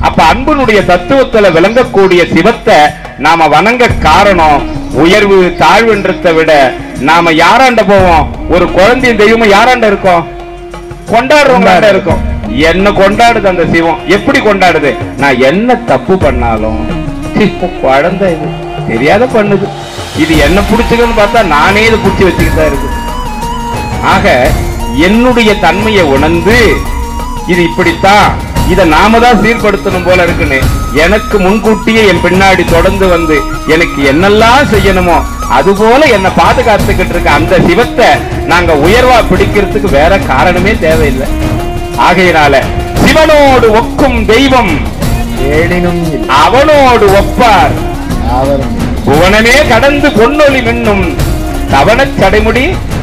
அப்ப அன்பனுடைய தத்துவத்துல விளங்கக்கூடிய சிவத்தை நாம வணங்க காரணம் உயர்வு தாழ்வுன்றதை விட நாம யாராண்ட போவோம்? ஒரு குழந்தையும் தெய்வமும் யாராண்ட இருக்கோம்? கொண்டாடுறவங்க இருக்கும். என்ன கொண்டாடுது அந்த சிவம். எப்படி கொண்டாடுது? நான் என்ன தப்பு பண்ணாலும் குழந்தை இது தெரியாத பண்ணுது, இது என்ன பிடிச்சுக்கன்னு பார்த்தா நானே இது பிடிச்சி வச்சுக்கிட்டு இருக்கு. ஆக என்னுடைய தன்மையை உணர்ந்து இது இப்படித்தான், இதை நாம தான் சீர்படுத்தணும் போல இருக்குன்னு எனக்கு முன்கூட்டியே என் பின்னாடி தொடர்ந்து வந்து எனக்கு என்னெல்லாம் செய்யணுமோ அது போல என்ன பாதுகாத்துக்கிட்டு இருக்க அந்த சிவத்தை நாங்க உயர்வா பிடிக்கிறதுக்கு வேற காரணமே தேவையில்லை. ஆகையினால சிவனோடு ஒக்கும் தெய்வம் அவனோடு ஒப்பார், புவனமே கடந்து பொன்னொழி மின்னும் தவண சடைமுடி